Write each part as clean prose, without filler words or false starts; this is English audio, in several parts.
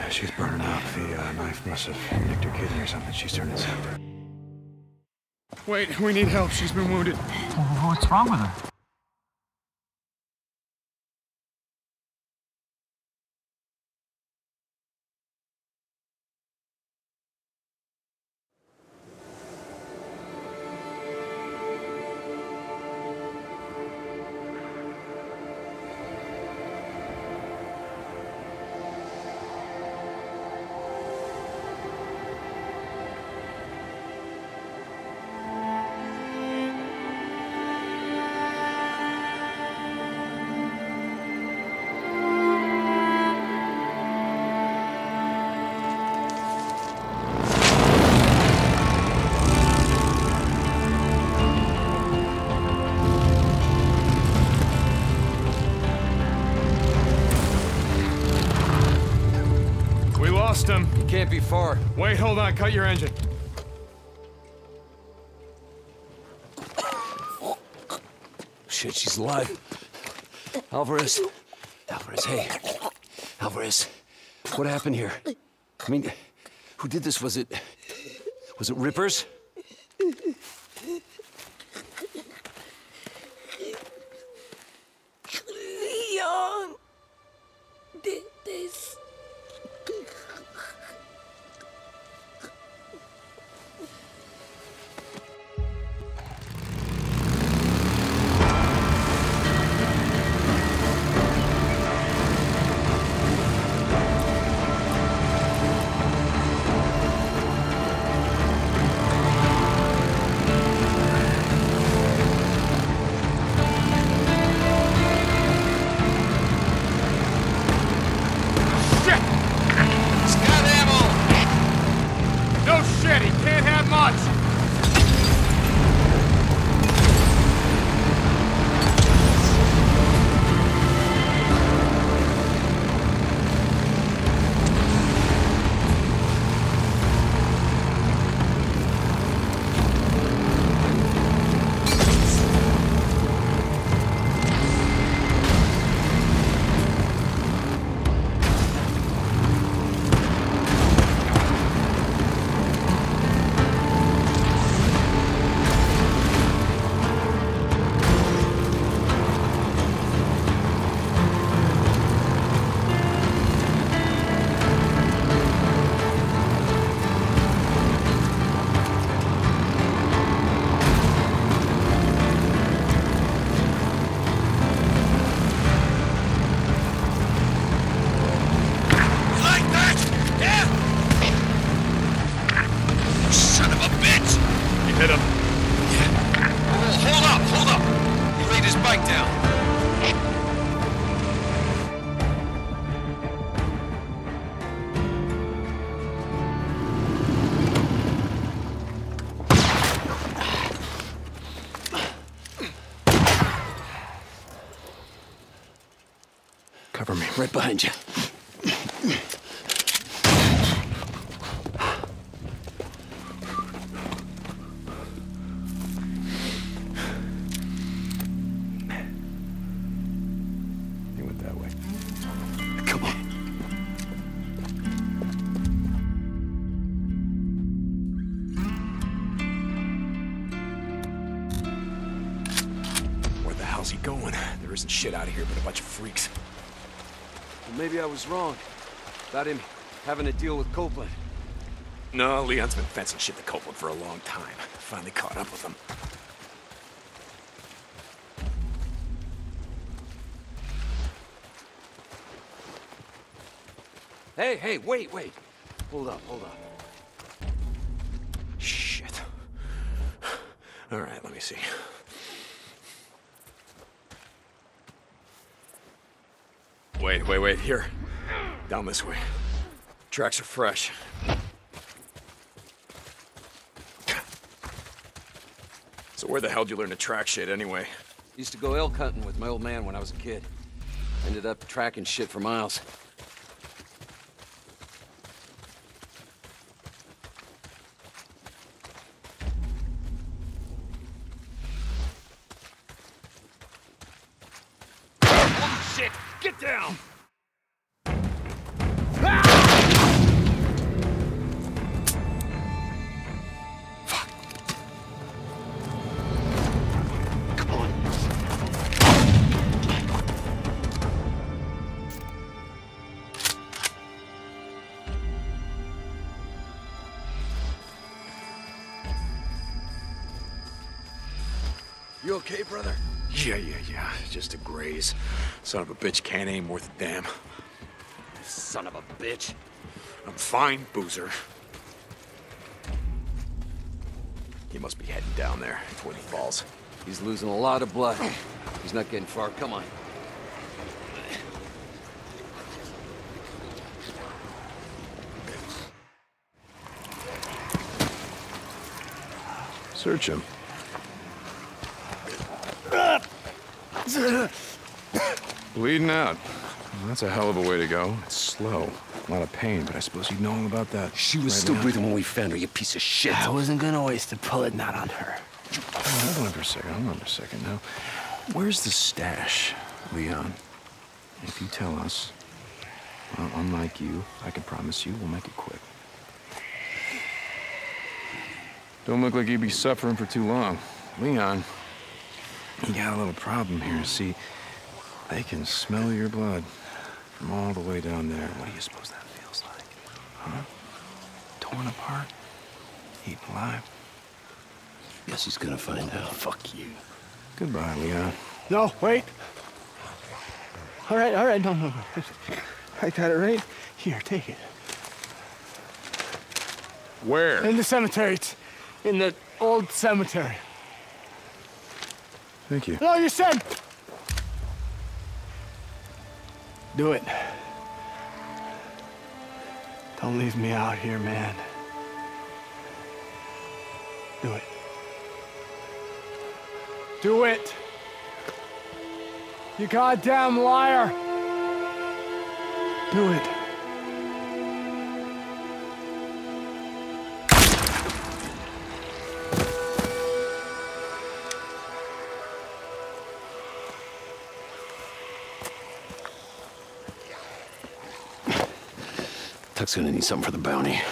She's burning out. The knife must have nicked her kidney or something. She's turning sour. Wait, we need help. She's been wounded. What's wrong with her? Lost him. He can't be far. Wait, hold on. Cut your engine. Shit, she's alive. Alvarez. Alvarez, hey. Alvarez, what happened here? I mean, who did this? Was it Rippers? Leon did this. Hit him. Hold up. He laid his bike down. Cover me. Right behind you. He went that way. Come on. Where the hell's he going? There isn't shit out of here but a bunch of freaks. Well, maybe I was wrong about him having to deal with Copeland. No, Leon's been fencing shit to Copeland for a long time. Finally caught up with him. Hey, wait. Hold up. Shit. All right, let me see. Wait, here. Down this way. Tracks are fresh. So where the hell did you learn to track shit anyway? Used to go elk hunting with my old man when I was a kid. Ended up tracking shit for miles. Shit! Get down! Ah! You okay, brother? Yeah. Just a graze. Son of a bitch can't aim worth a damn. Son of a bitch. I'm fine, Boozer. He must be heading down there. Twin Falls. He's losing a lot of blood. He's not getting far. Come on. Search him. Bleeding out. Well, that's a hell of a way to go. It's slow. A lot of pain, but I suppose you'd know all about that. She was right still now. breathing when we found her, you piece of shit. I wasn't gonna waste a bullet not on her. Hold on for a second. Now, where's the stash, Leon? If you tell us, well, unlike you, I can promise you we'll make it quick. Don't look like you'd be suffering for too long. Leon, you got a little problem here. See, they can smell your blood from all the way down there. What do you suppose that feels like? Huh? Torn apart? Eaten alive? Guess he's gonna find out. Fuck you. Goodbye, Leon. No, wait. All right, no. I got it right here, take it. Where? In the cemetery. It's in the old cemetery. Thank you. No, you said. Do it. Don't leave me out here, man. Do it. Do it. You goddamn liar. Do it. Tuck's gonna need something for the bounty.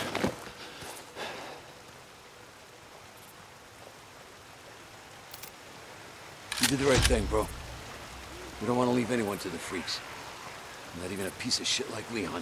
You did the right thing, bro. We don't want to leave anyone to the freaks. Not even a piece of shit like Leon.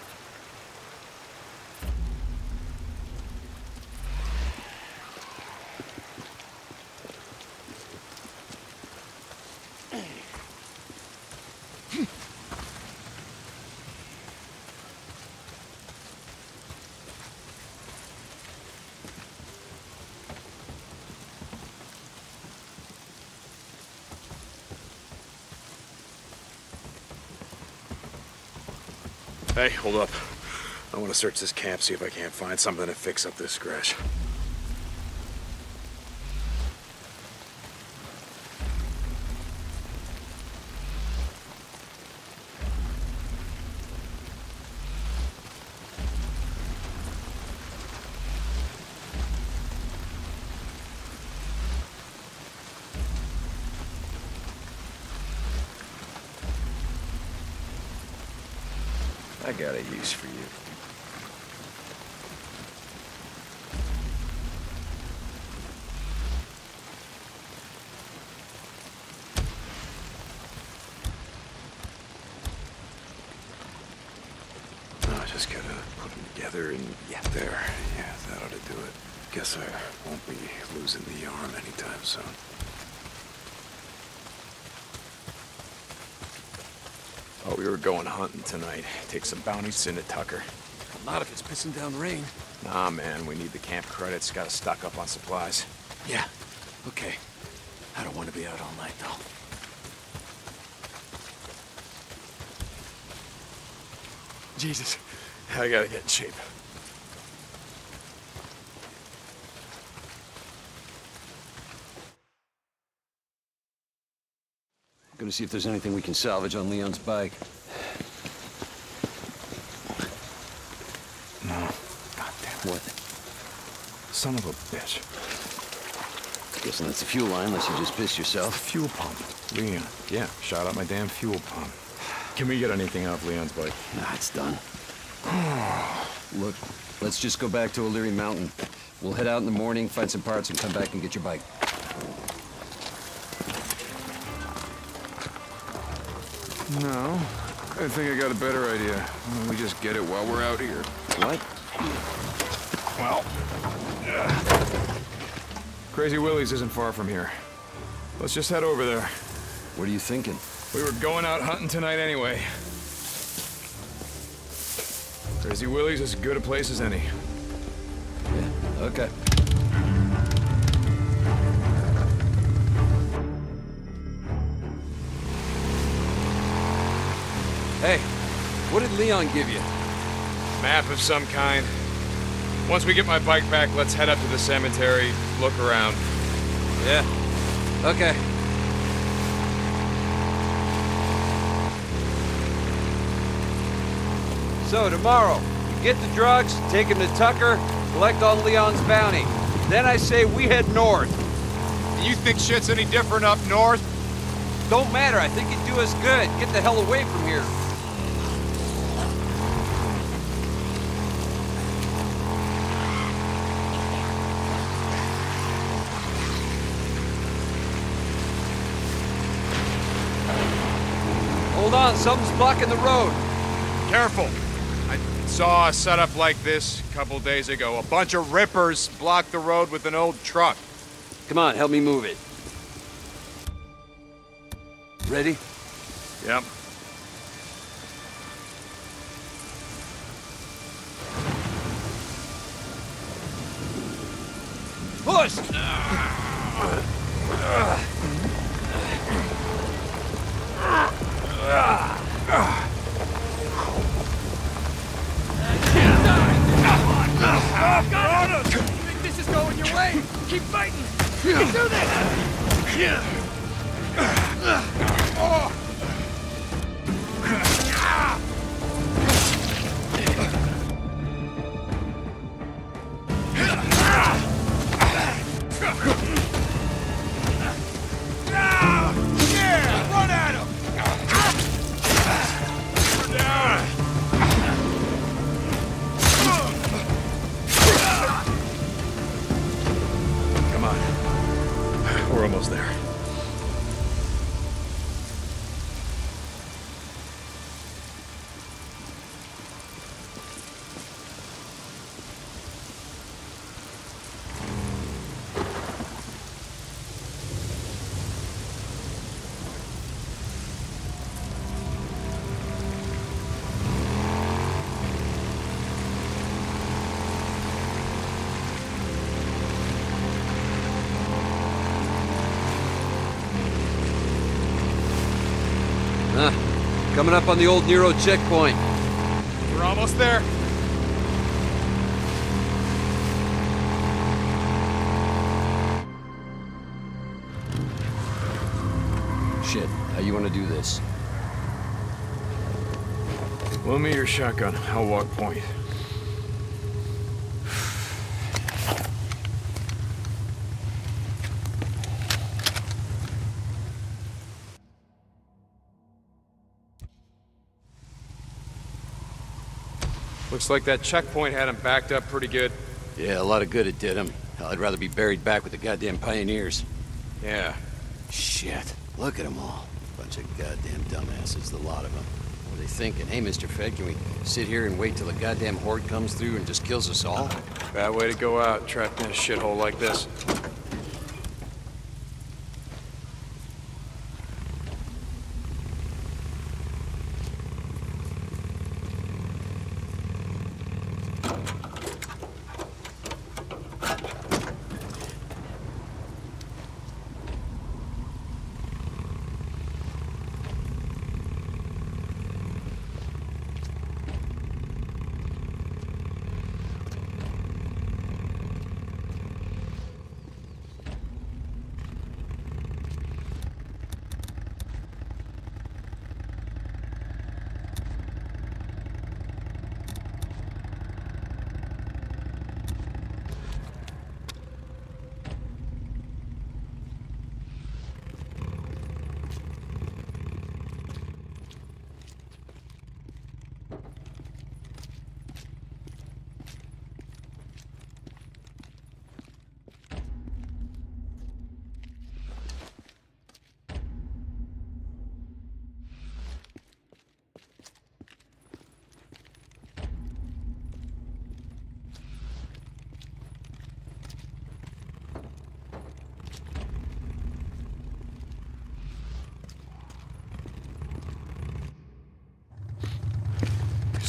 Hey, hold up. I want to search this camp, see if I can't find something to fix up this scratch. I got a use for you. I just gotta put them together and there. Yeah, that ought to do it. Guess I won't be losing the arm anytime soon. Oh, we were going hunting tonight. Take some bounties into Tucker. Not if it's pissing down rain. Nah, man, we need the camp credits. Gotta stock up on supplies. Yeah, okay. I don't want to be out all night, though. Jesus, I gotta get in shape. Gonna see if there's anything we can salvage on Leon's bike. No. God damn. What? Son of a bitch. Guessing that's the fuel line, unless you just pissed yourself. Fuel pump. Leon. Yeah, shot out my damn fuel pump. Can we get anything off Leon's bike? Nah, it's done. Look, let's just go back to O'Leary Mountain. We'll head out in the morning, find some parts, and come back and get your bike. No. I think I got a better idea. We just get it while we're out here. What? Well... Crazy Willie's isn't far from here. Let's just head over there. What are you thinking? We were going out hunting tonight anyway. Crazy Willie's as good a place as any. Yeah, okay. Hey, what did Leon give you? Map of some kind. Once we get my bike back, let's head up to the cemetery, look around. Yeah. Okay. So tomorrow, you get the drugs, take him to Tucker, collect on Leon's bounty. Then I say we head north. Do you think shit's any different up north? Don't matter, I think it'd do us good. Get the hell away from here. Hold on, something's blocking the road. Careful. I saw a setup like this a couple days ago. A bunch of rippers blocked the road with an old truck. Come on, help me move it. Ready? Yep. Push! This is going your way. Keep fighting. You can do this. Yeah, run at him. Down. Come on. We're almost there. Coming up on the old Nero checkpoint. We're almost there. Shit, how you want to do this? Loan me your shotgun. I'll walk point. Looks like that checkpoint had him backed up pretty good. Yeah, a lot of good it did him. Hell, I'd rather be buried back with the goddamn pioneers. Yeah. Shit, look at them all. Bunch of goddamn dumbasses, the lot of them. What are they thinking? Hey, Mr. Fed, can we sit here and wait till the goddamn horde comes through and just kills us all? Bad way to go out, trapped in a shithole like this.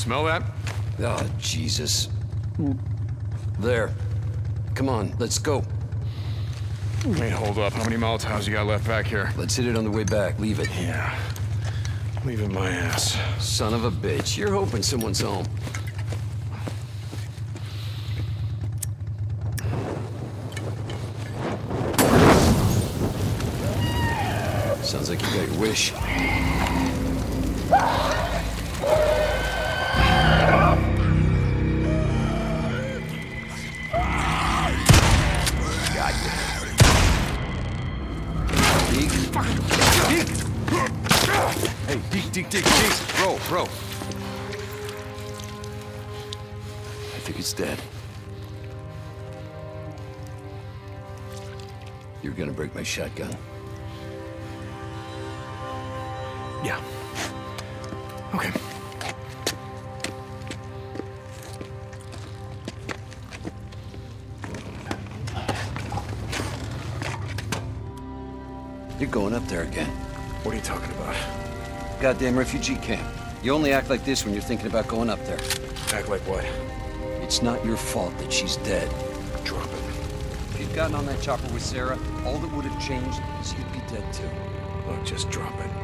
smell that? Oh, Jesus. There. Come on, let's go. Wait, hold up. How many Molotovs you got left back here? Let's hit it on the way back. Leave it. Yeah. Leave it my ass. Son of a bitch. You're hoping someone's home. Sounds like you got your wish. Got you. Deke. Deke! Hey, Deke. Bro. I think it's dead. You're gonna break my shotgun. Yeah. Okay. You're going up there again. What are you talking about? Goddamn refugee camp. You only act like this when you're thinking about going up there. Act like what? It's not your fault that she's dead. Drop it. If you'd gotten on that chopper with Sarah, all that would have changed is you'd be dead too. Look, just drop it.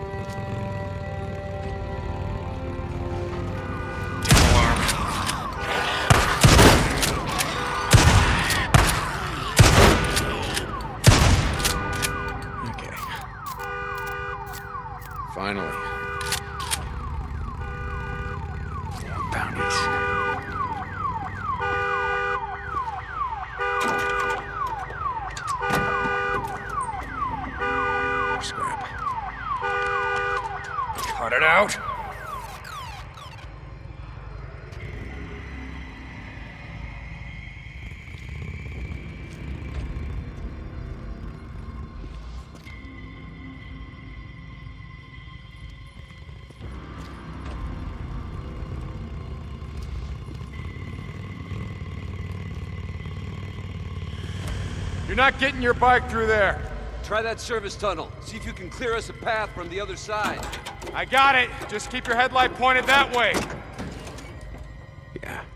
Finally. Bounties. More scrap. Cut it out! You're not getting your bike through there. Try that service tunnel. See if you can clear us a path from the other side. I got it. Just keep your headlight pointed that way. Yeah.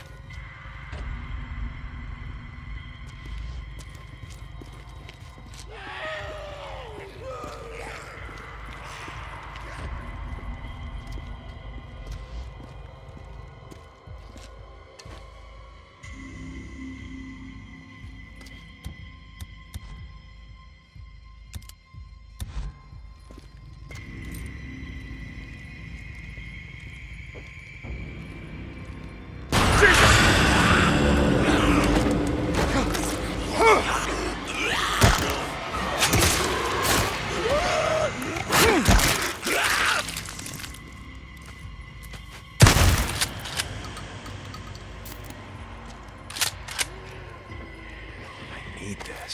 Need this.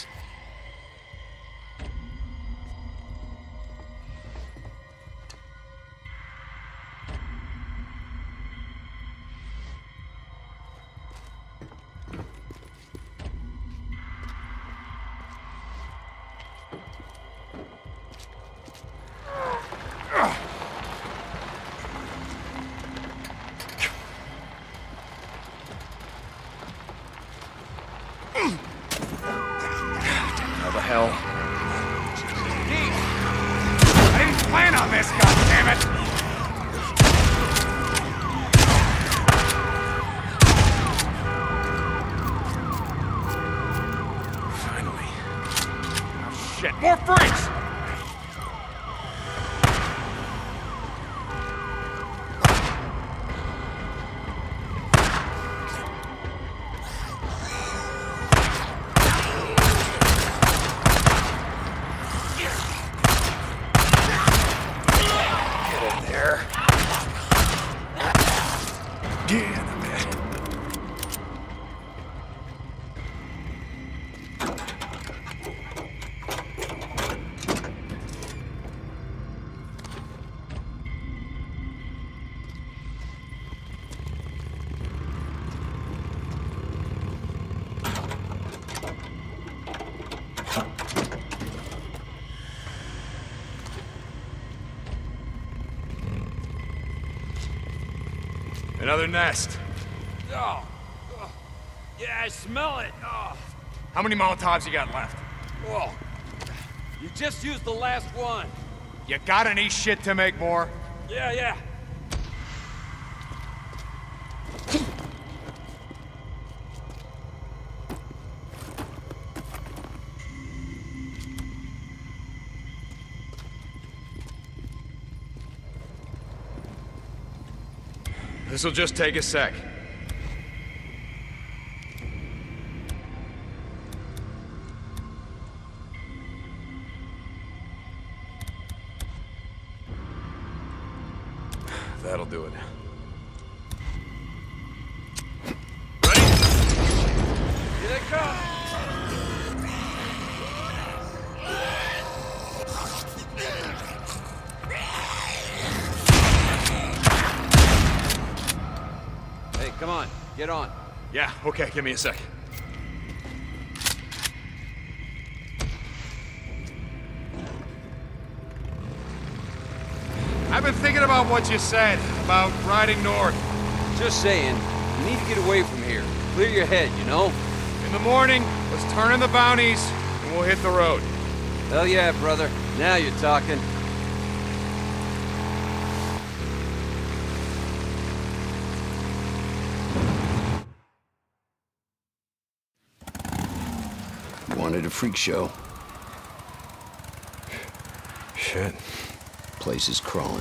How the hell? I didn't plan on this, goddammit! Finally. Oh, shit, more freaks! Another nest. Oh. Yeah, I smell it. Oh. How many Molotovs you got left? Oh. You just used the last one. You got any shit to make more? Yeah. This'll just take a sec. That'll do it. Ready? Here they come. Hey, come on. Get on. Yeah, okay, give me a sec. I've been thinking about what you said about riding north. Just saying, you need to get away from here. Clear your head, you know? In the morning, let's turn in the bounties, and we'll hit the road. Hell yeah, brother. Now you're talking. Wanted a freak show. Shit. Place is crawling.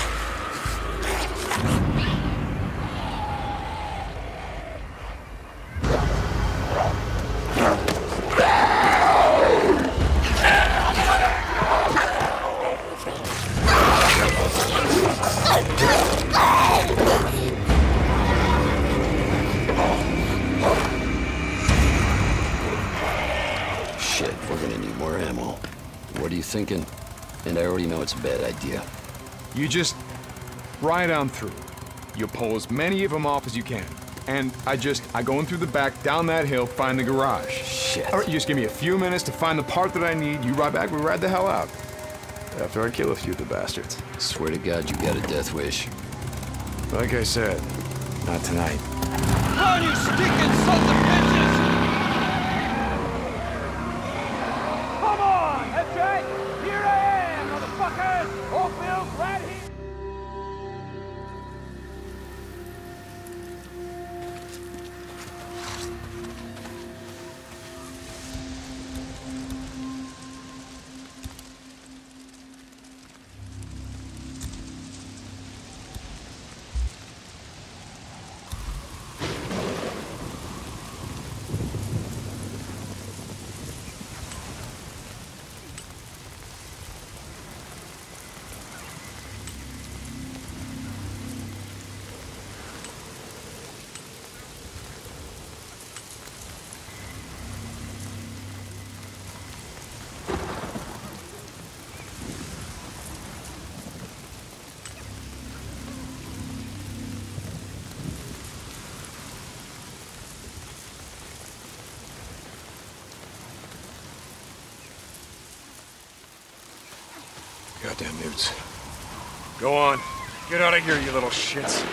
Shit, we're gonna need more ammo. What are you thinking? And I already know it's a bad idea. You just ride on through. You pull as many of them off as you can. And I go in through the back, down that hill, find the garage. Shit. All right, you just give me a few minutes to find the part that I need. You ride back, we ride the hell out. After I kill a few of the bastards. Swear to God, you got a death wish. Like I said, not tonight. Run, you stinking sons of bitches! Come on, that's right. Here I am, motherfuckers. Oakville's right here. Goddamn newts. Go on. Get out of here, you little shits.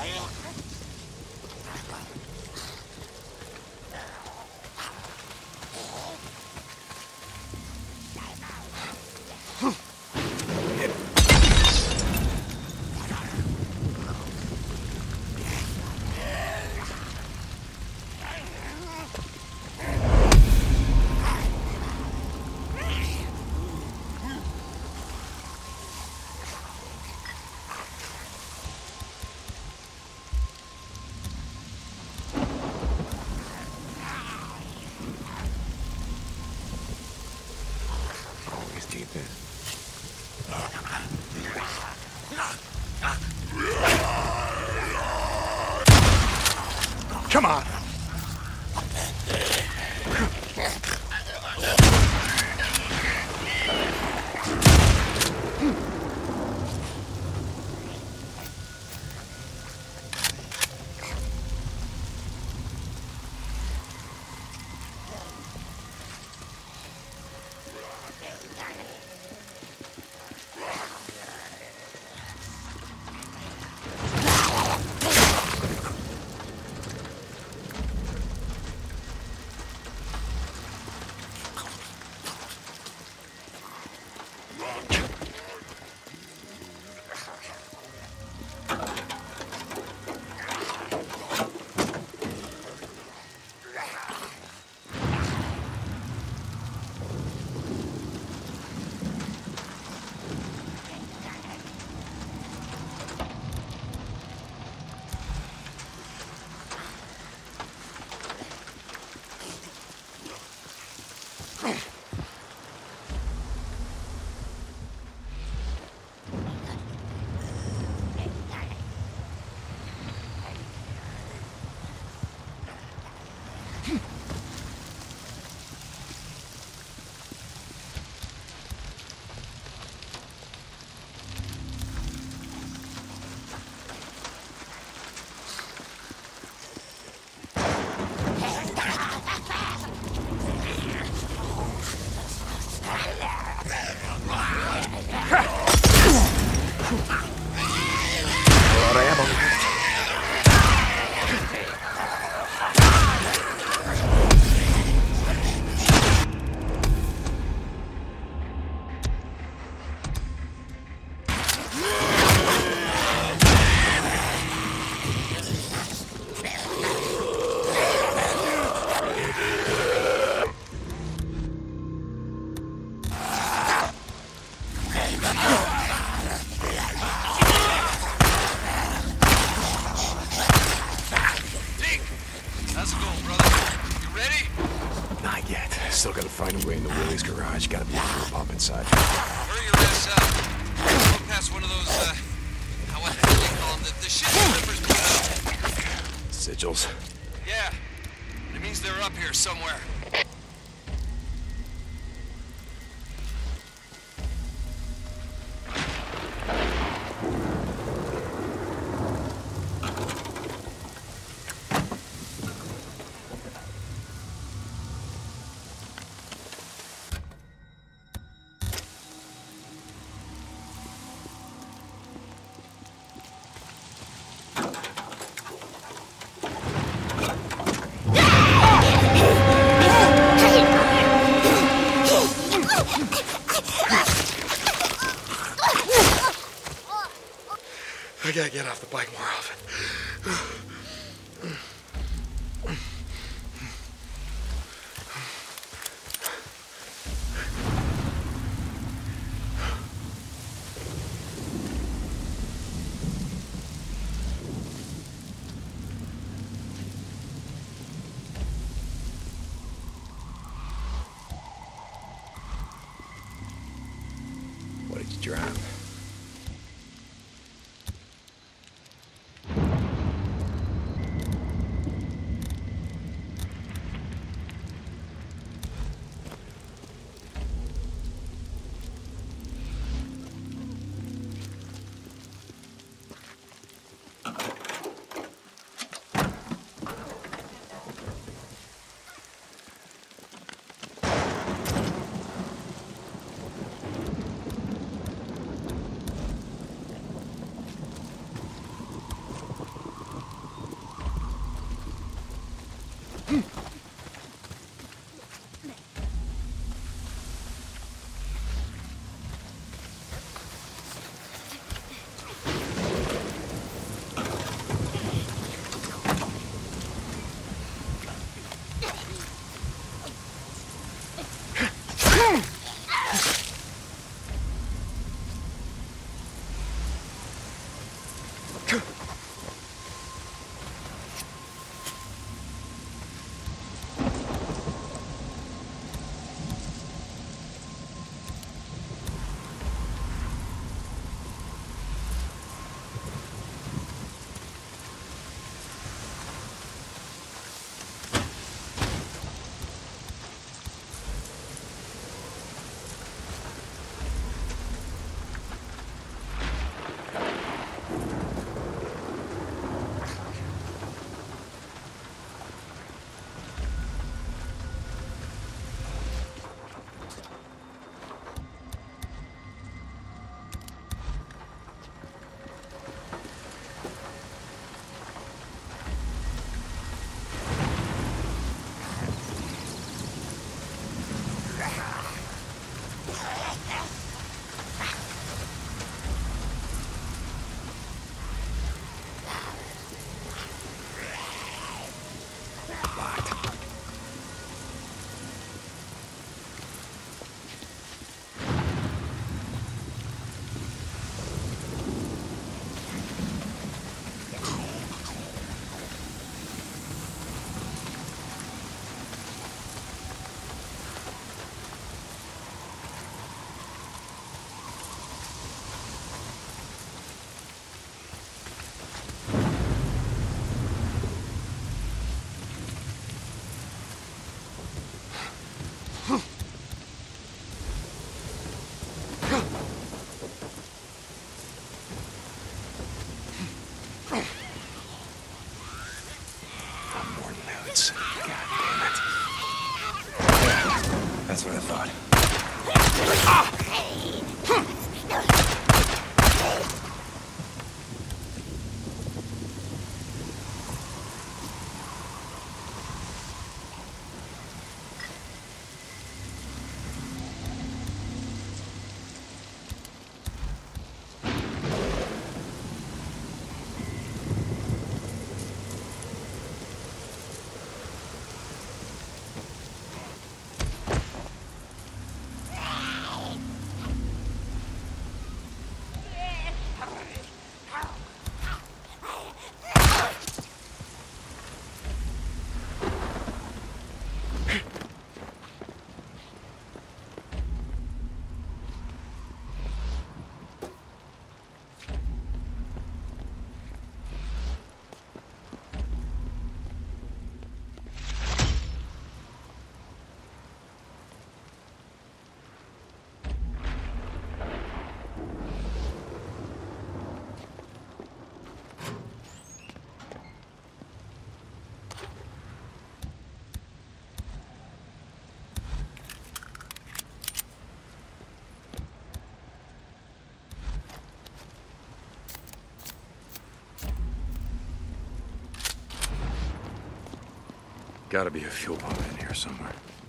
Come on. Still gotta find a way into Willie's garage. Gotta be a fuel pump inside. Hurry your ass up. Go past one of those, what the hell do you call them? The shit the rippers put out. Sigils. Yeah. It means they're up here somewhere. I gotta get off the bike more often. What did you drown? Gotta be a fuel pump in here somewhere.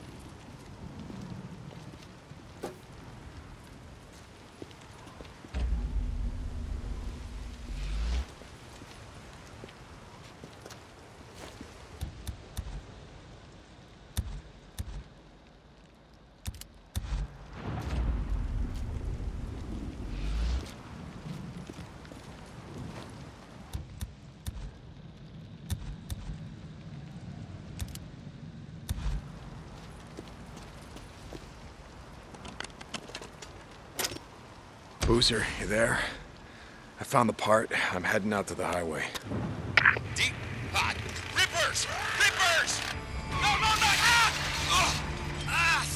Boozer, you there? I found the part. I'm heading out to the highway. Deep hot. Rippers! Rippers! No, no, no! Ah! Oh! Ah,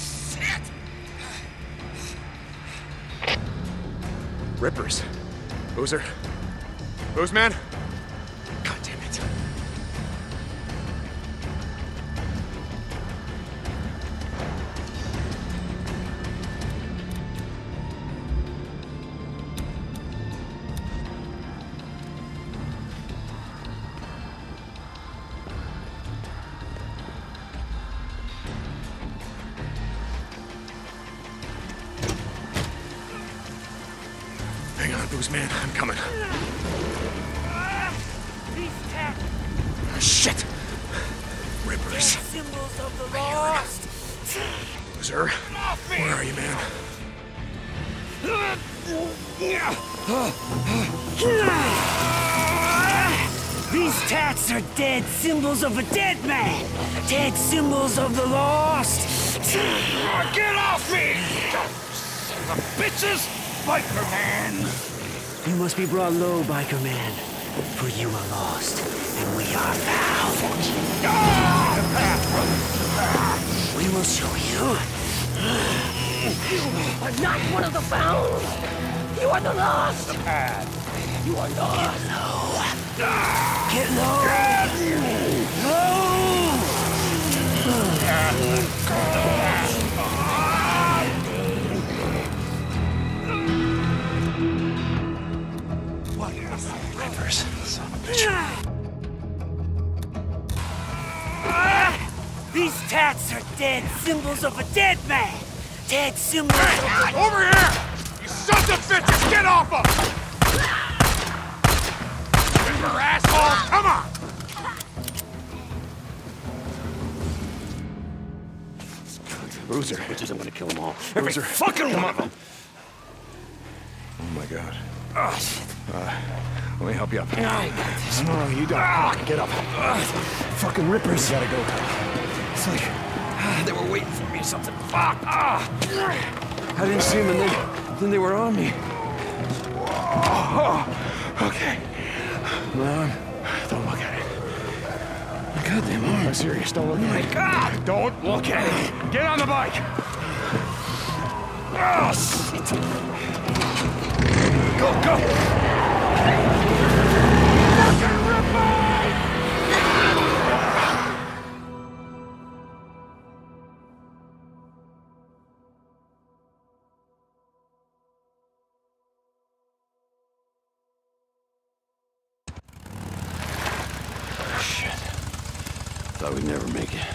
shit! Rippers. Boozer? Boozman? God damn it. Hang on, Boozman. I'm coming. Shit! Rippers. Symbols of the lost. Boozer, where are you, man? These tats are dead symbols of a dead man. Dead symbols of the lost. Get off me! Bitches! Biker Man! You must be brought low, Biker Man. For you are lost, and we are found. We will show you. You are not one of the found. You are the lost. The path. You are lost. Get low. Get low. Rippers, son of a bitch. These tats are dead symbols of a dead man. Dead symbols of a... Over here! You sons of bitches, get off him! Ripper asshole, come on! Boozer. Bitches, I'm gonna kill them all. Boozer. Fucking one of them! Oh my God. Oh, shit. Let me help you up. I got this. No, you don't. Get up. Fucking rippers. Gotta go. It's like They were waiting for me or something. Fuck! Ah! I didn't see them and then they were on me. Oh, okay. Mom, Don't look at it. my goddamn arm. I'm serious. Don't look at it. God! Don't look at it! Get on the bike! Oh, shit. Go, go! Shit. Thought we'd never make it.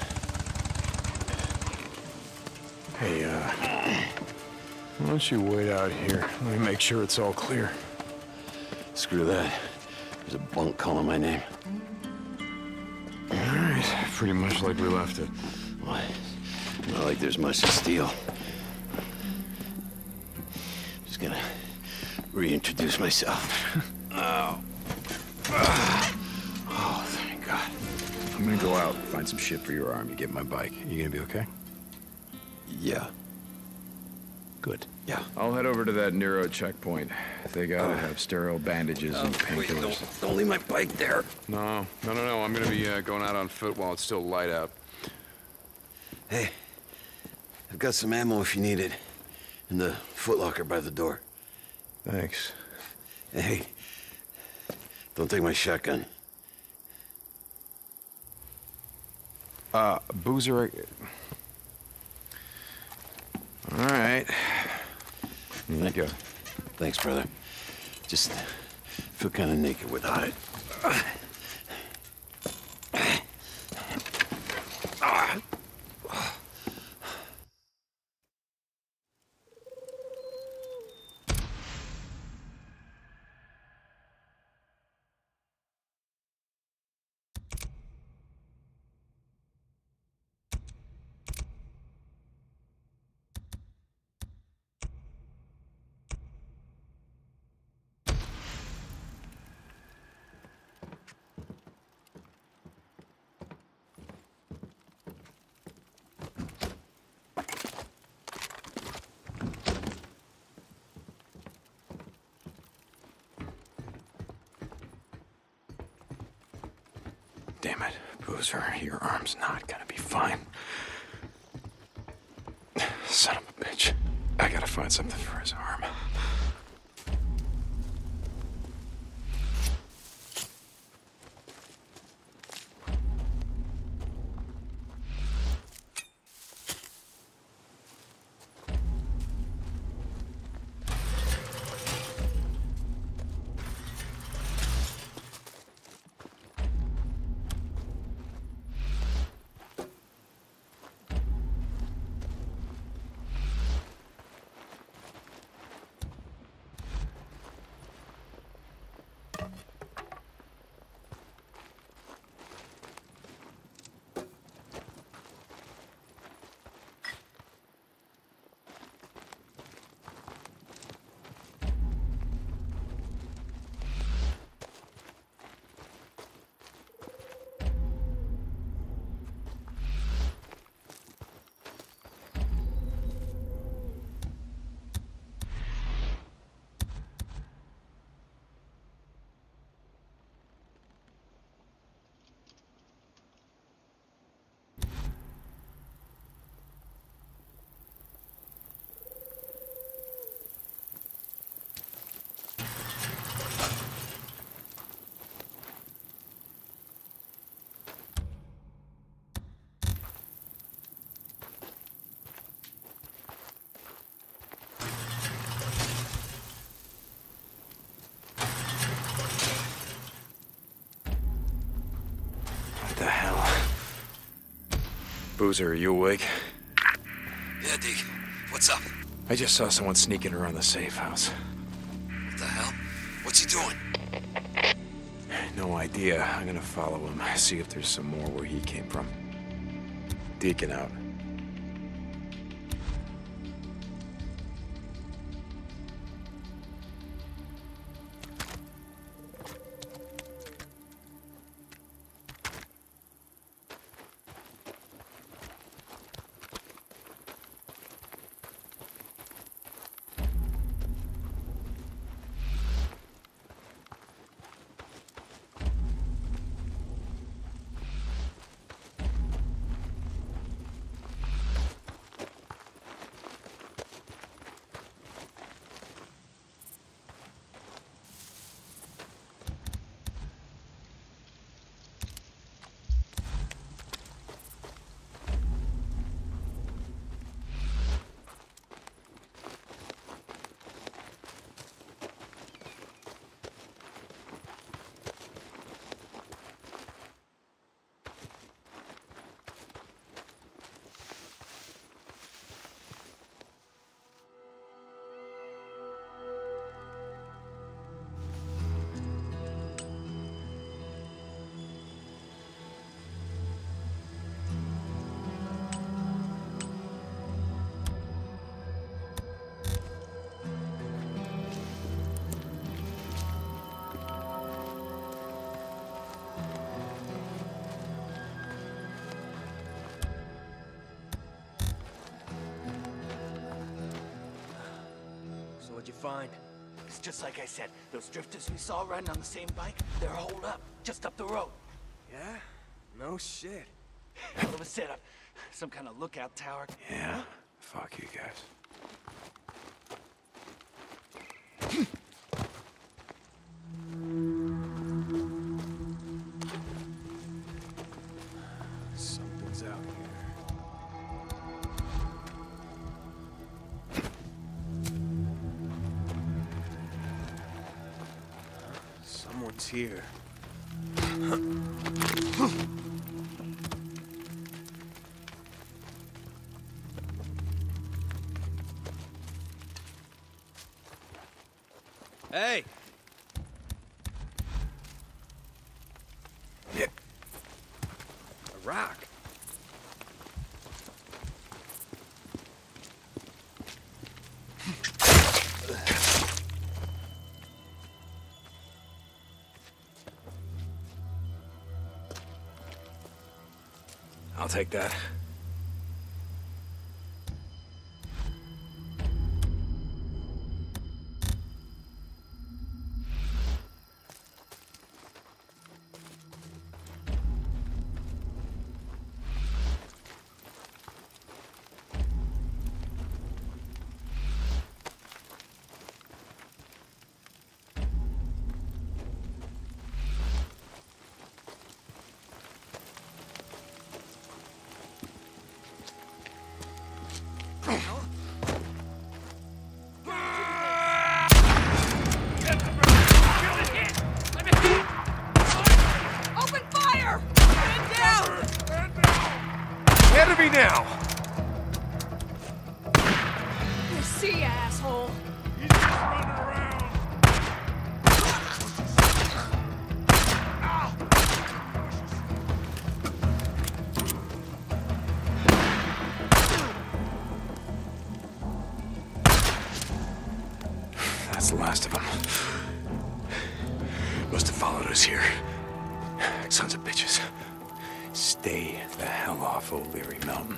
Hey, why don't you wait out here? Let me make sure it's all clear. Screw that. There's a bunk calling my name. All right. Pretty much like we left it. Why? Not like there's much to steal. Just gonna reintroduce myself. Oh, thank God. I'm gonna go out, find some shit for your arm. You get my bike. You gonna be okay? Yeah. Good. Yeah. I'll head over to that Nero checkpoint. They gotta have sterile bandages and Wait, painkillers. don't leave my bike there. No. I'm gonna be going out on foot while it's still light out. Hey, I've got some ammo if you need it. In the footlocker by the door. Thanks. Hey, don't take my shotgun. Boozer. All right. Here you go. Thanks, brother. Just feel kind of naked without it. damn it. Boozer, your arm's not gonna be fine. Son of a bitch. I gotta find something for his arm. What the hell? Boozer, are you awake? Yeah, Deke. What's up? I just saw someone sneaking around the safe house. What the hell? What's he doing? No idea. I'm gonna follow him, see if there's some more where he came from. Deacon out. What'd you find? It's just like I said. Those drifters we saw riding on the same bike, they're holed up, just up the road. Yeah? No shit. Hell of a setup. Some kind of lookout tower. Yeah? Fuck you guys. Something's out here. Someone's here. Hey! Yeah. A rock. I'll take that. Must have followed us here. Sons of bitches. Stay the hell off O'Leary Mountain.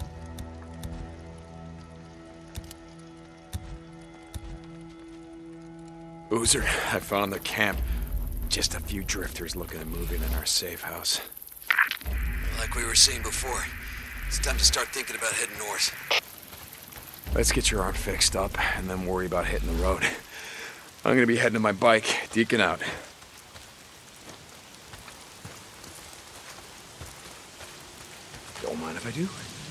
Boozer, I found the camp. Just a few drifters looking to move in our safe house. Like we were saying before, it's time to start thinking about heading north. Let's get your arm fixed up and then worry about hitting the road. I'm gonna be heading to my bike. Deacon out. Don't mind if I do.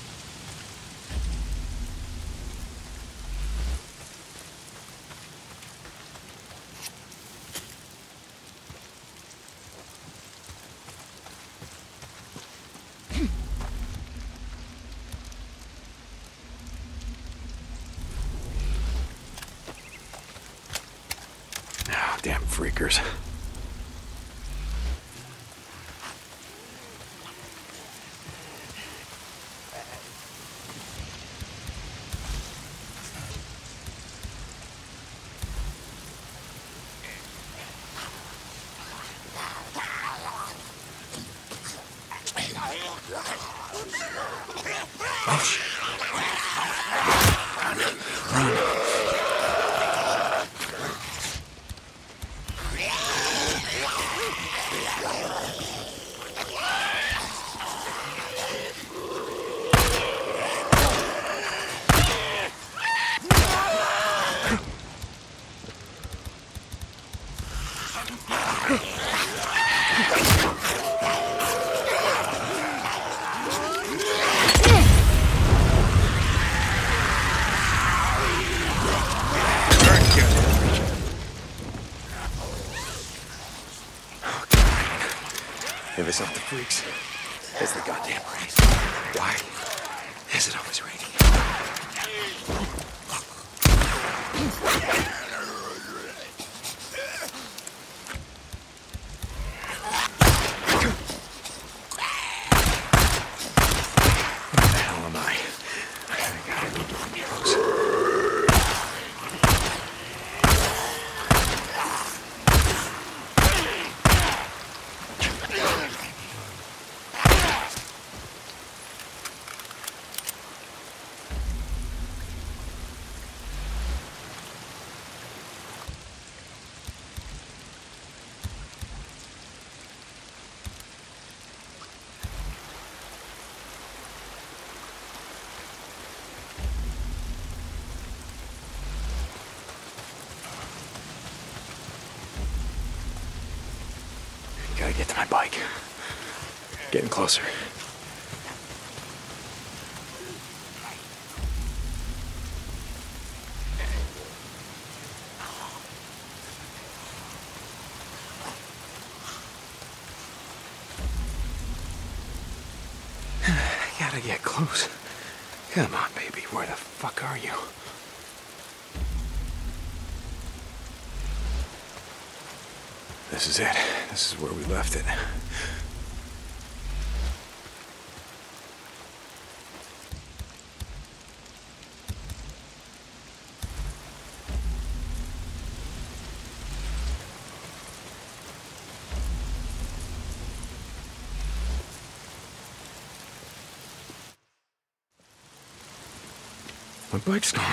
Damn freakers. Oh, shit. Run. If it's not the freaks, it's the goddamn rain. Why is it always raining? Where the hell am I? I gotta be close. Gotta get to my bike. Getting closer. Gotta get close. Come on, baby. Where the fuck are you? This is it. This is where we left it. My bike's gone.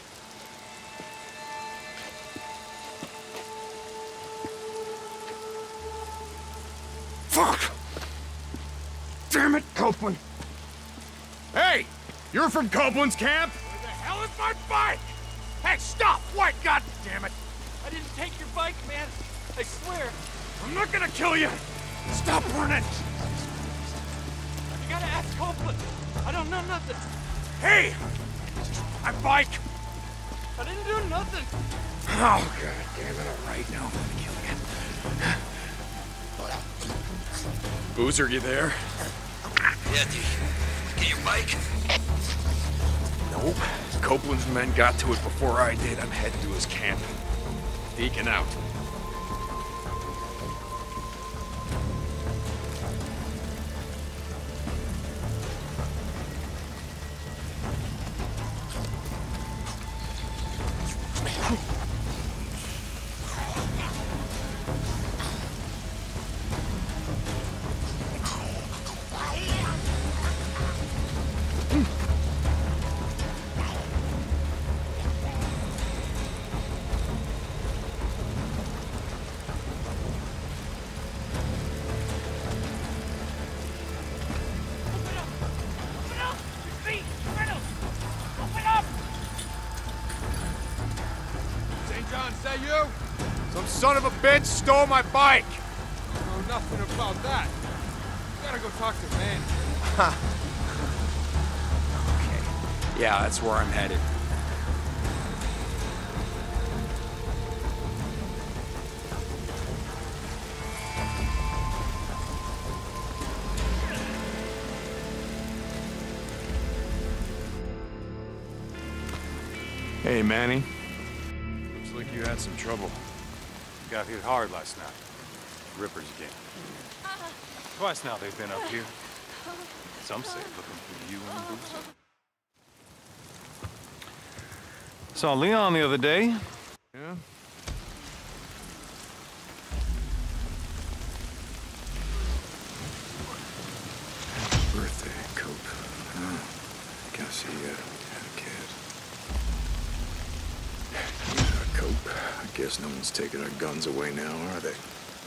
Fuck! Damn it, Copeland! Hey! You're from Copeland's camp? Where the hell is my bike? Hey, stop! What? God damn it! I didn't take your bike, man. I swear. I'm not gonna kill you! Stop running! You gotta ask Copeland. I don't know nothing. Hey! My bike! I didn't do nothing. Oh, God damn it. All right, now I'm gonna kill you. Boozer, you there? Yeah, dude. Get your bike? Nope. Copeland's men got to it before I did. I'm heading to his camp. Deacon out. son of a bitch stole my bike! I know nothing about that. You gotta go talk to Manny. Okay. Yeah, that's where I'm headed. Hey, Manny. Looks like you had some trouble. Got hit hard last night. Rippers again. Twice now they've been up here. Some say looking for you and Boozer. Saw Leon the other day. Yeah? Happy birthday, Cope. Oh, guess he had a kid. Yeah, Cope. I guess no one's taking our guns away now, are they?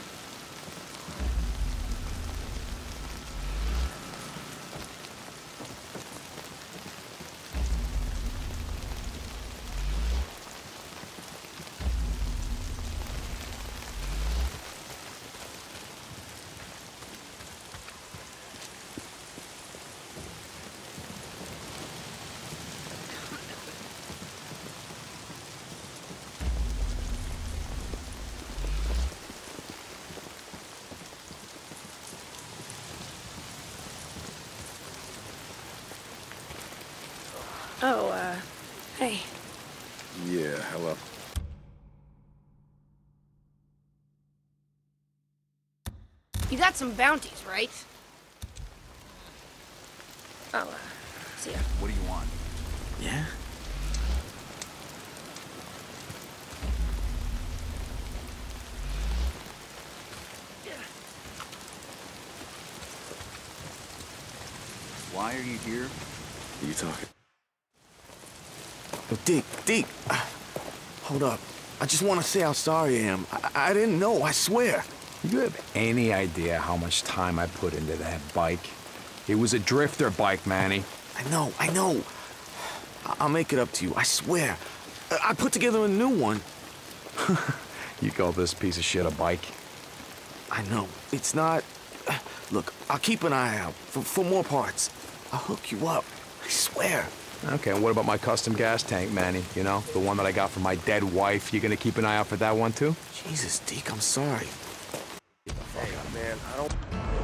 Oh, hey. Yeah, hello. You got some bounties, right? Oh, see ya. What do you want? Yeah? Why are you here? Are you talking? Deke, hold up. I just want to say how sorry I am. I didn't know, I swear. You have any idea how much time I put into that bike? It was a drifter bike, Manny. I know. I'll make it up to you, I swear. I put together a new one. You call this piece of shit a bike? I know. It's not... Look, I'll keep an eye out for more parts. I'll hook you up. I swear. Okay, and what about my custom gas tank, Manny? You know, the one that I got from my dead wife. You gonna keep an eye out for that one, too? Jesus, Deke, I'm sorry. Hey, man, I don't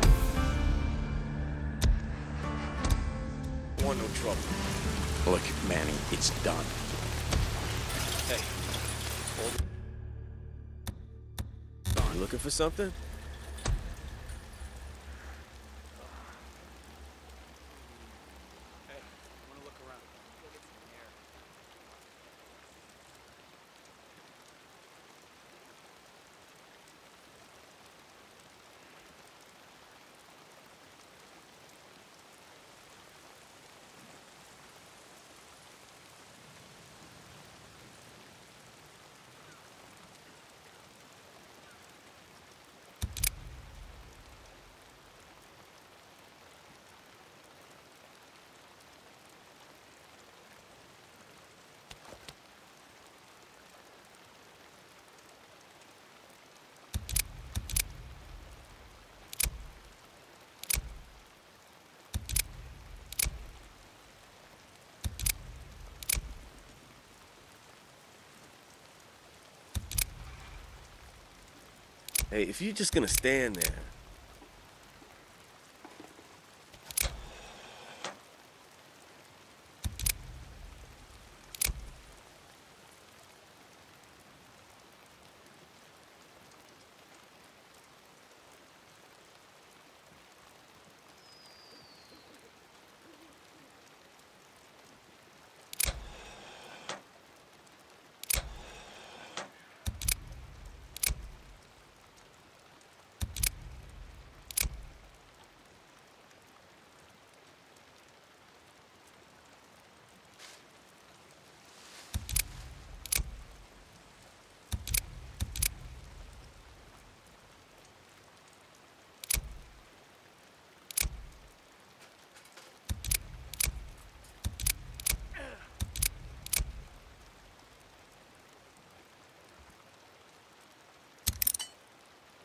want no trouble. Look, Manny, it's done. Hey, hold it. You looking for something? Hey, if you're just gonna stand there...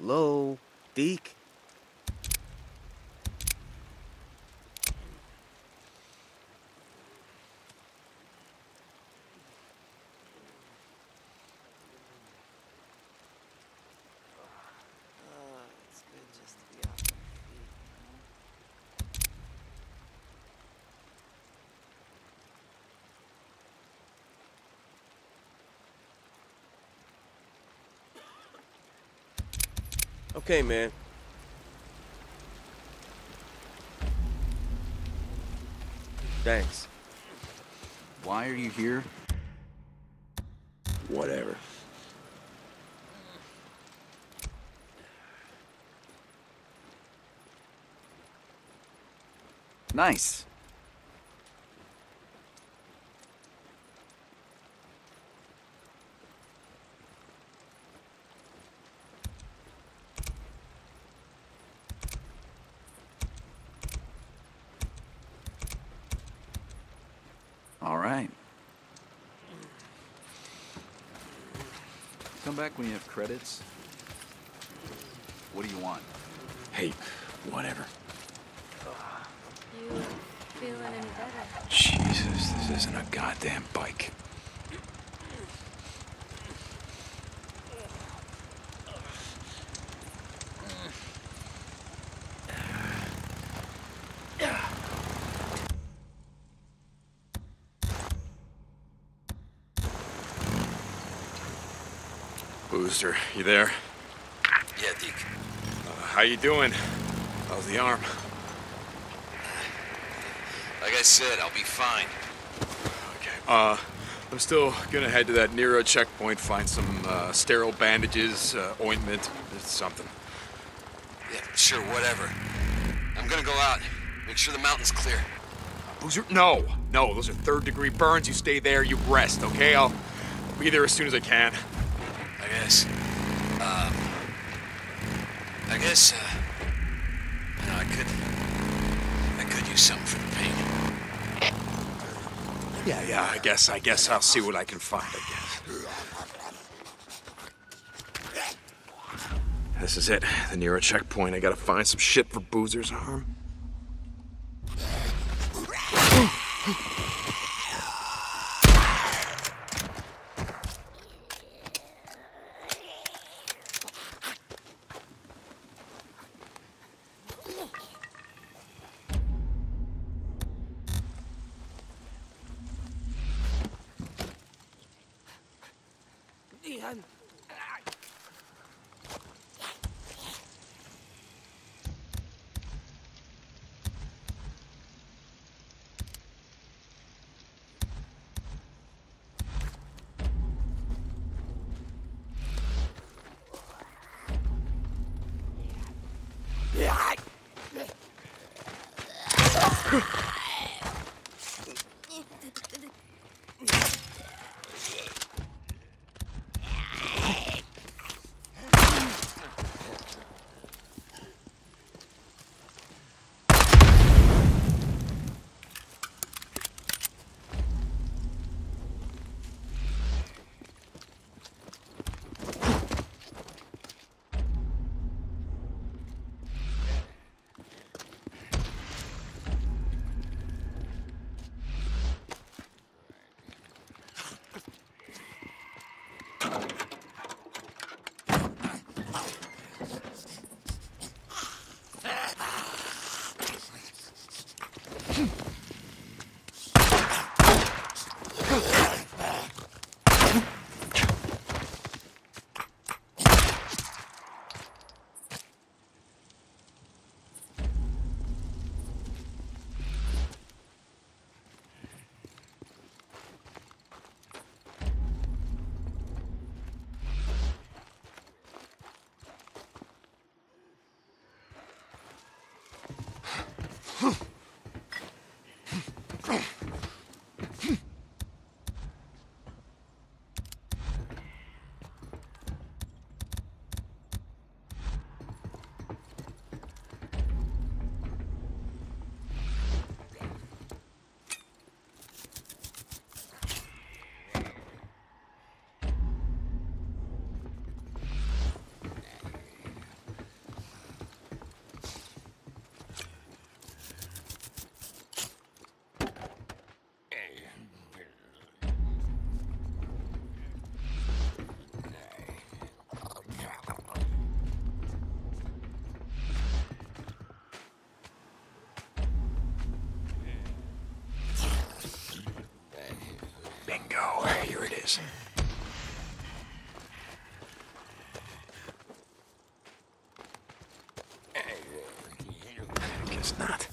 Hello? Deke? It's good just to be off my feet. Okay, man. Thanks. Why are you here? Whatever. Nice. All right. Come back when you have credits. What do you want? Hey, whatever. You feeling any better? Jesus, this isn't a goddamn bike. Booster, you there? Yeah, Deke. How you doing? How's the arm? Like I said, I'll be fine. Okay. I'm still gonna head to that Nero checkpoint, find some sterile bandages, ointment, something. Yeah, sure, whatever. I'm gonna go out. Make sure the mountain's clear. Boozer, no, those are third-degree burns. You stay there, you rest, okay? I'll be there as soon as I can. I guess, you know, I could use something for the pain. Yeah, I guess I'll see what I can find, I guess. This is it, the Nero checkpoint. I gotta find some shit for Boozer's arm. Ian. stairs. I guess not.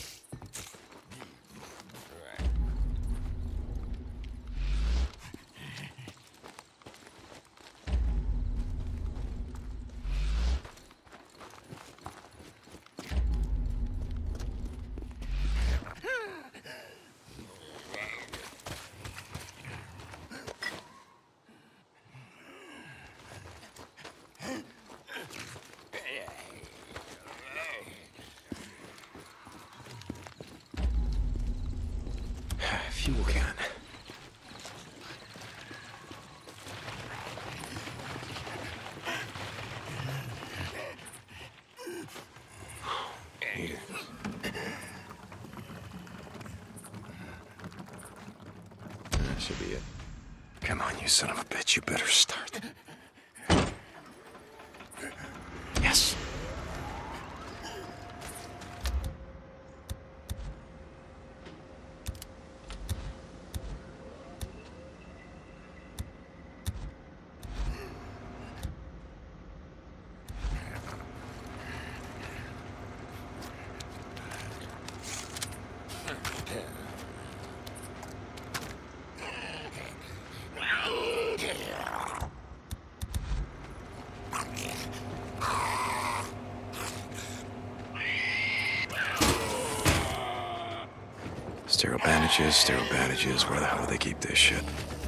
Fuel can. Here. That should be it. Come on, you son of a bitch. You better start. Yes. Sterile bandages. Where the hell do they keep this shit?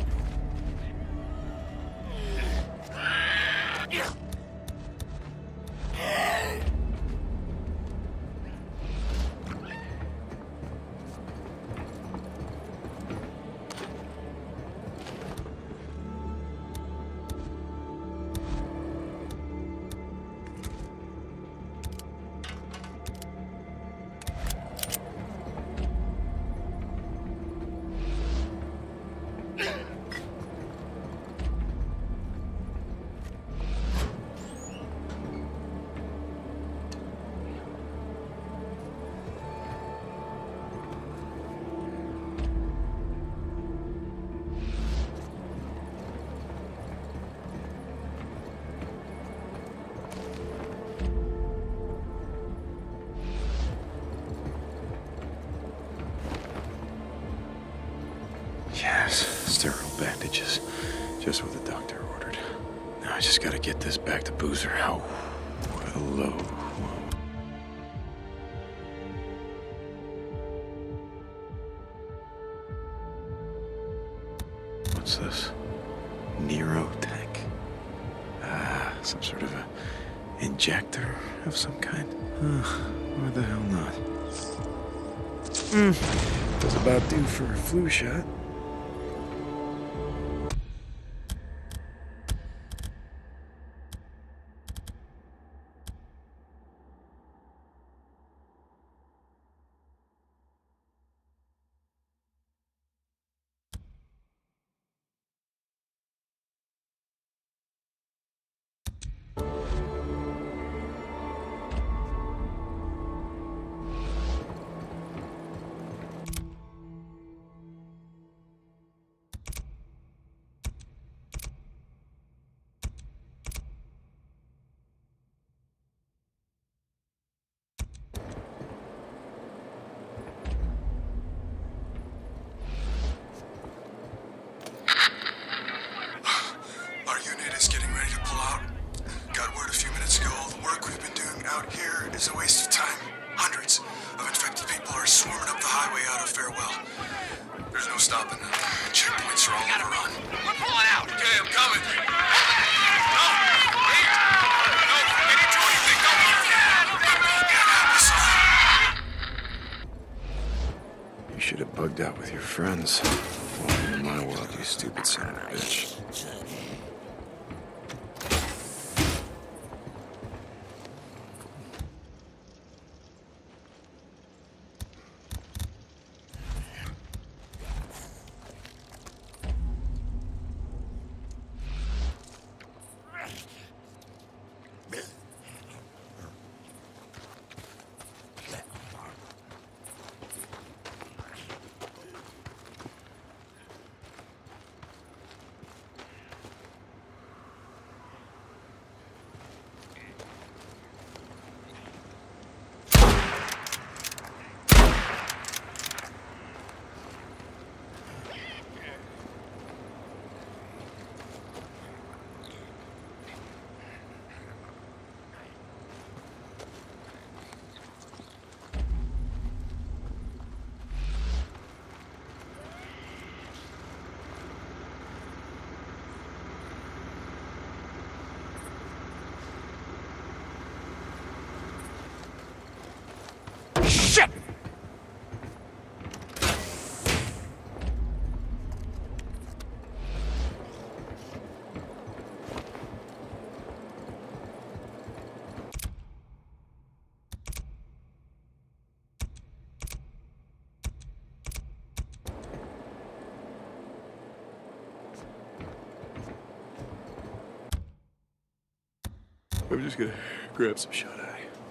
Yes, sterile bandages. Just what the doctor ordered. Now I just gotta get this back to Boozer. Oh, hello. What's this? Nero tank? Some sort of a injector of some kind? Why the hell not? Does about do for a flu shot. Bugged out with your friends. Welcome to my world, you stupid son of a bitch. Shit! I'm just gonna grab some shut-eye.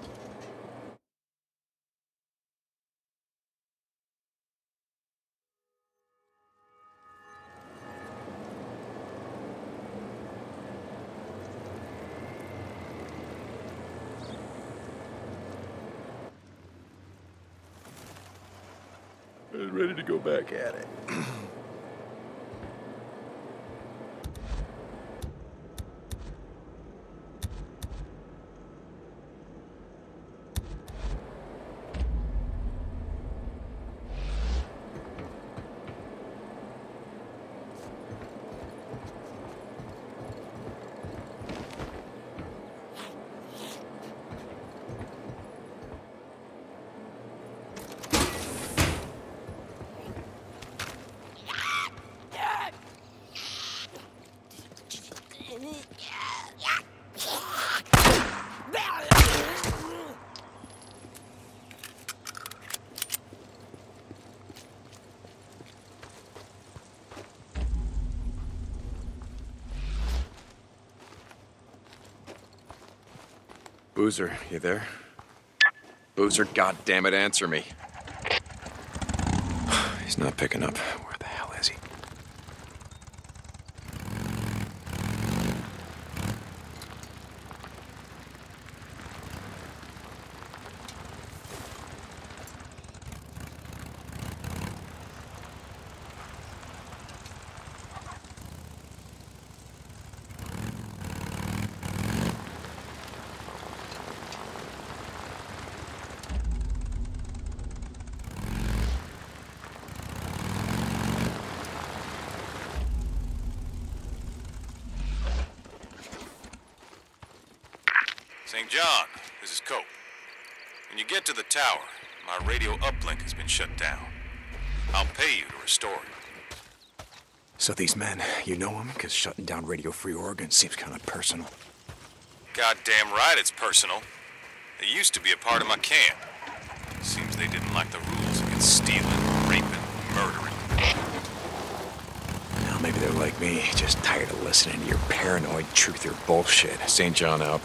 I was ready to go back at it. Boozer, you there? Boozer, goddammit, answer me. He's not picking up. Where the hell is he? St. John, this is Cope. When you get to the tower, my radio uplink has been shut down. I'll pay you to restore it. So these men, you know them? Because shutting down Radio Free Oregon seems kind of personal. Goddamn right it's personal. They used to be a part of my camp. Seems they didn't like the rules against stealing, raping, murdering. Now maybe they're like me, just tired of listening to your paranoid truther bullshit. St. John out.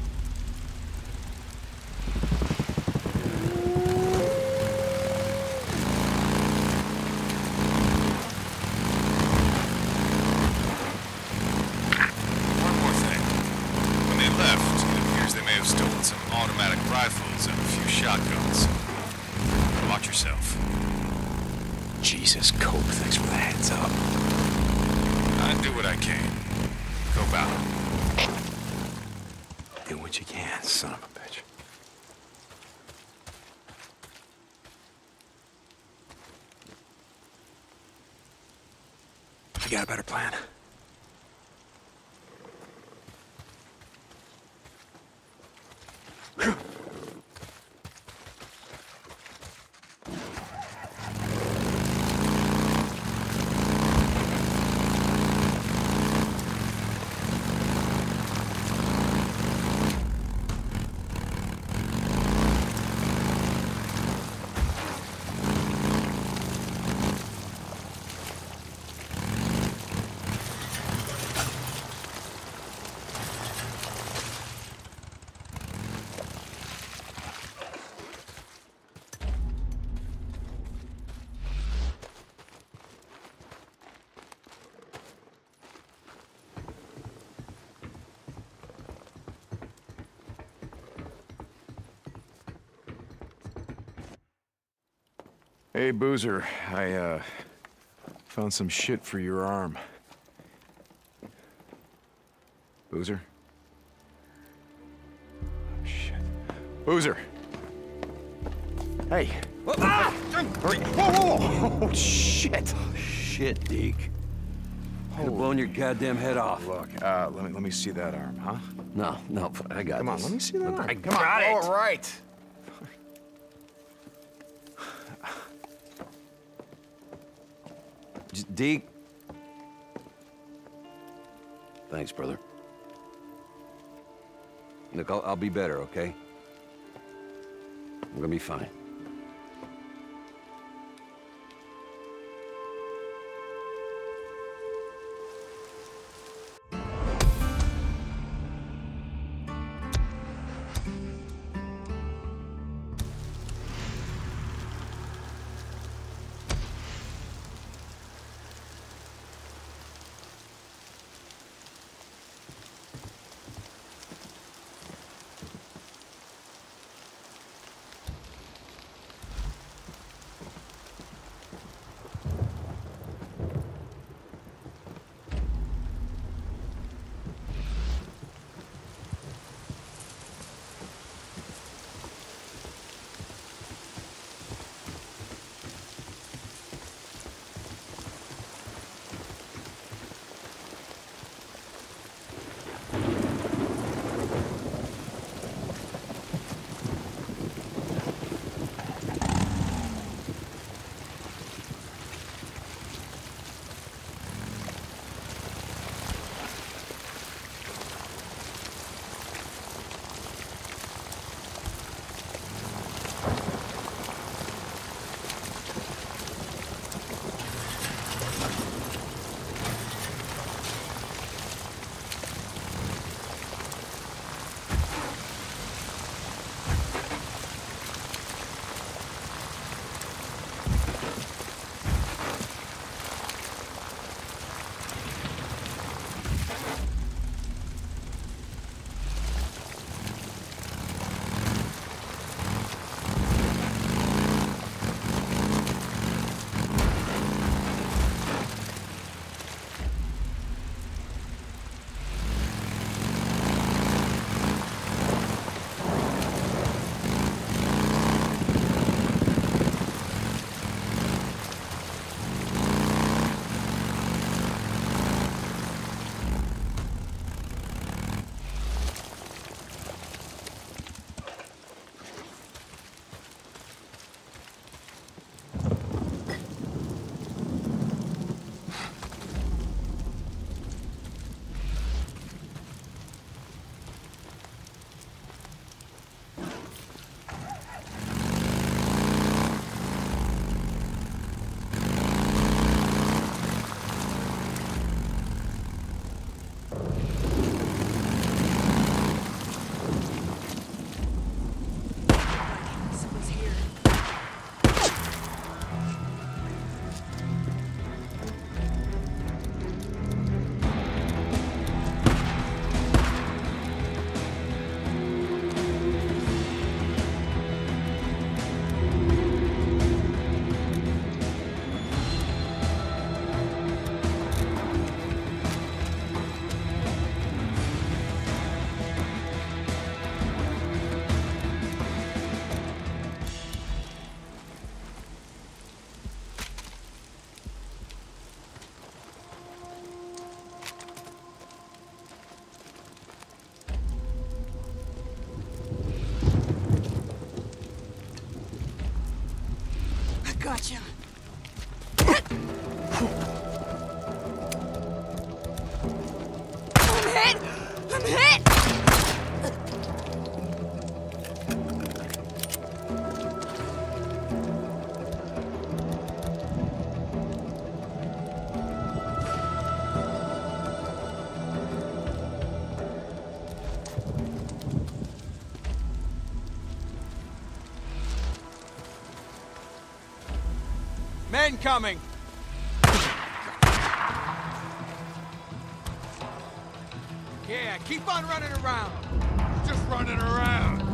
Rifles and a few shotguns. Watch yourself. Jesus, Cope, thanks for the heads up. I do what I can. Go about it. Do what you can, son of a bitch. You got a better plan? Hey, Boozer, I, found some shit for your arm. Boozer? Oh, shit. Boozer! Hey! Whoa, ah! Whoa, whoa, whoa! Oh, shit! Shit, Deke. Could have blown your goddamn head off. Look, let me see that arm, huh? No, I got Come on, this. let me see that arm. I Come on, got it. all right. Deke. Thanks, brother. Look, I'll be better, okay? I'm gonna be fine. Gotcha. I'm hit! I'm hit! Men coming! Yeah, keep on running around! Just running around!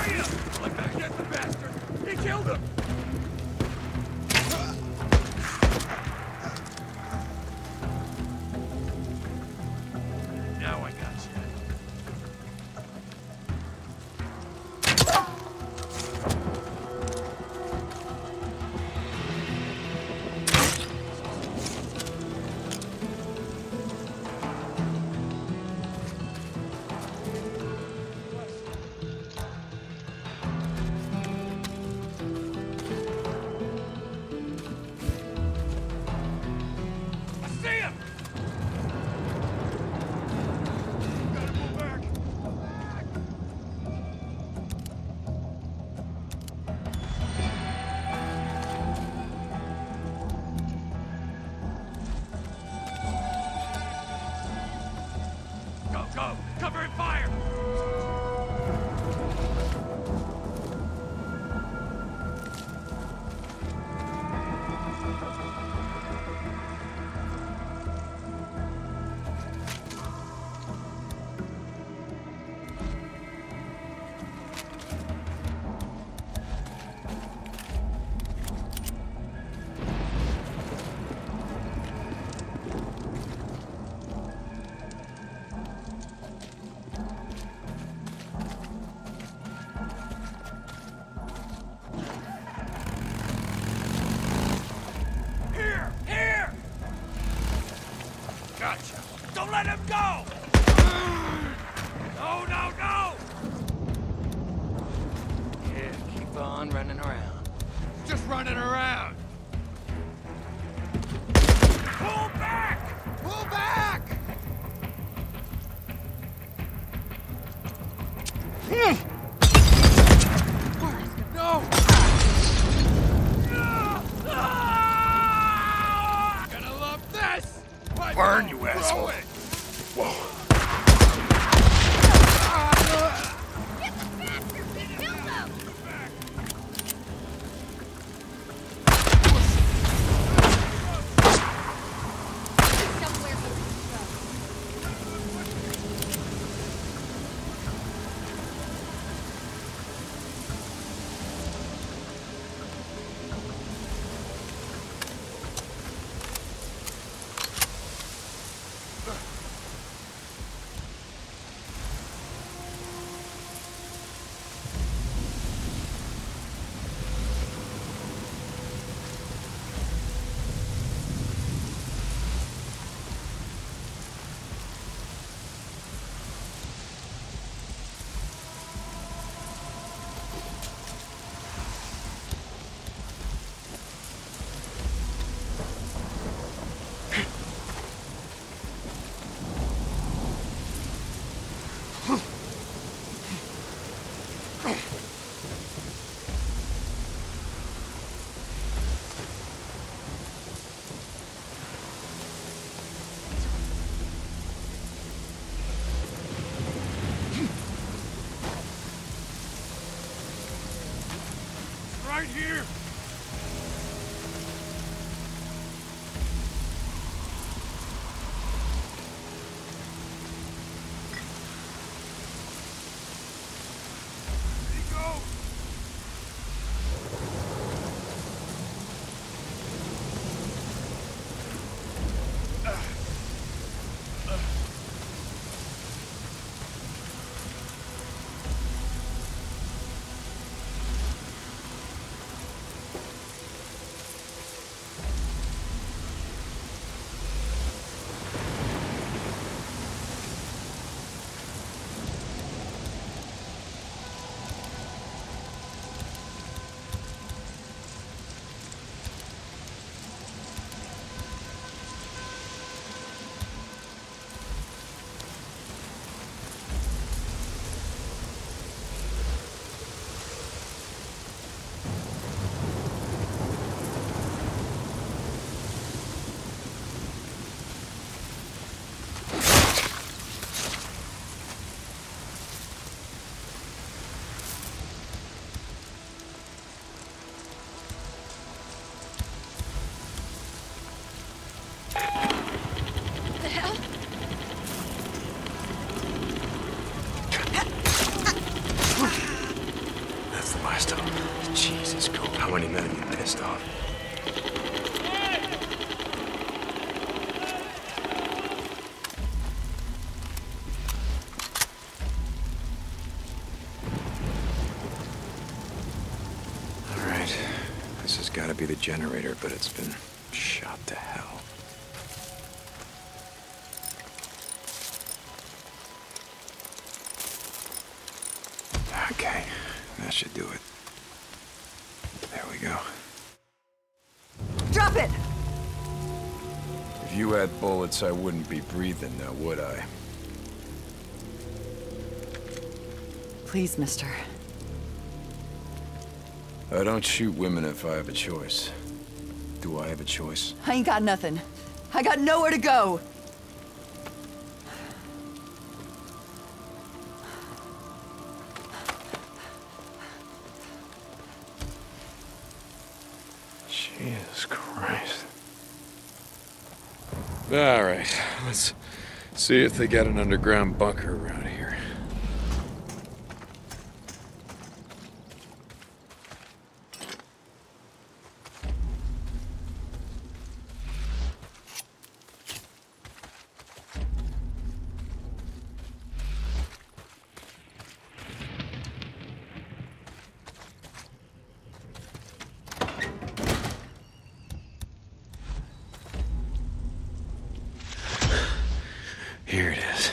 Let back get the bastard! He killed him! Now I got you. Go! Cover and fire! Gotcha. Don't let him go! No, no, no! Yeah, keep on running around. Just running around. Pull back! Pull back! No! Gonna love this! Burn, you asshole! Whoa! Get the bastard! He killed him! Somewhere he can go. Right here! There you go! rest of them. Jesus, Cope, how many men have you pissed off? All right, this has got to be the generator, but it's been shot to hell. Okay, that should do it. There we go. Drop it! If you had bullets, I wouldn't be breathing now, would I? Please, mister. I don't shoot women if I have a choice. Do I have a choice? I ain't got nothing. I got nowhere to go. Jesus Christ. All right, let's see if they got an underground bunker around here. Here it is.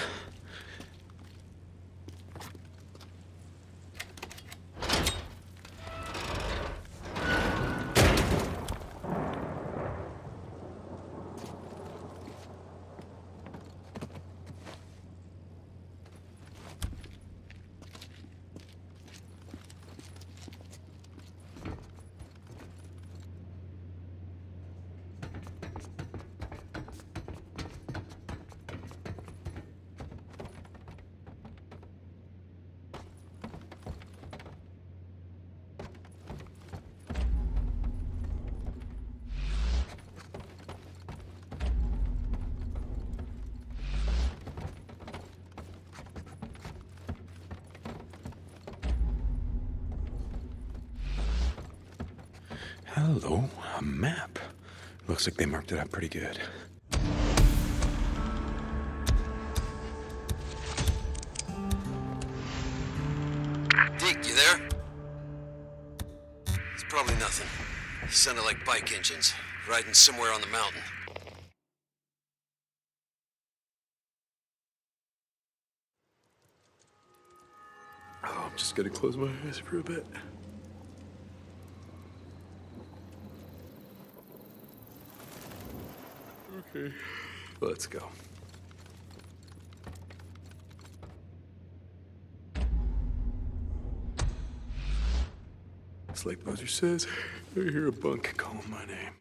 Hello, a map. Looks like they marked it up pretty good. Deke, you there? It's probably nothing. Sounded like bike engines, riding somewhere on the mountain. Oh, I'm just gonna close my eyes for a bit. Okay, let's go. Slate Poser says, I hear a bunk calling my name.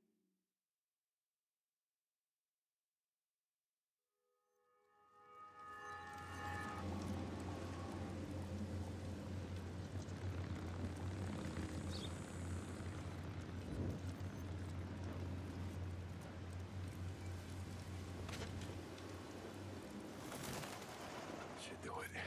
Should do it.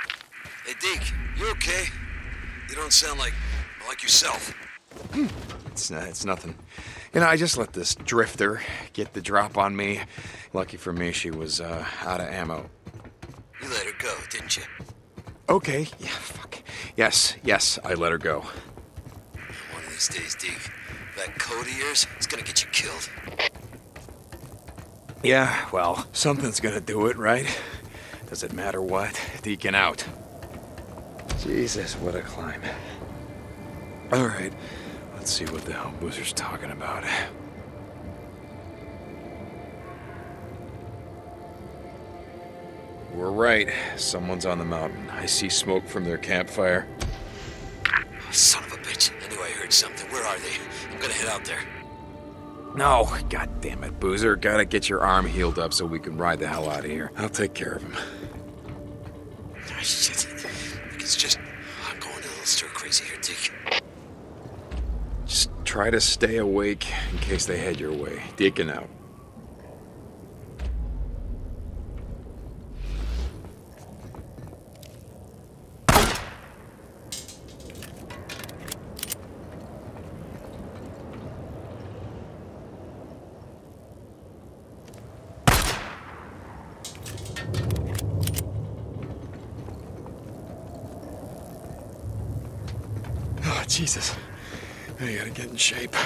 Hey, Deke, you okay? You don't sound like yourself. It's nothing. You know, I just let this drifter get the drop on me. Lucky for me, she was out of ammo. You let her go, didn't you? Okay, yeah, fuck. Yes, I let her go. One of these days, Deke, that code of yours is gonna get you killed. Yeah, well, something's gonna do it, right? Does it matter what? Deacon out. Jesus, what a climb. All right, let's see what the hell Boozer's talking about. We're right. Someone's on the mountain. I see smoke from their campfire. Oh, son of a bitch. I knew I heard something. Where are they? I'm gonna head out there. No, god damn it, Boozer. Gotta get your arm healed up so we can ride the hell out of here. I'll take care of him. Oh, shit. It's just... I'm going a little stir crazy here, Deke. Just try to stay awake in case they head your way. Deacon out. Oh, Jesus. I gotta get in shape.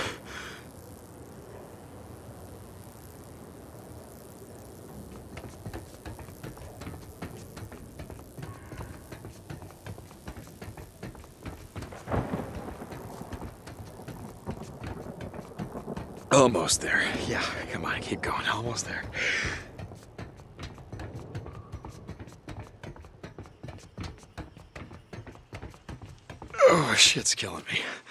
Almost there. Yeah, come on, keep going. Almost there. Oh, shit's killing me.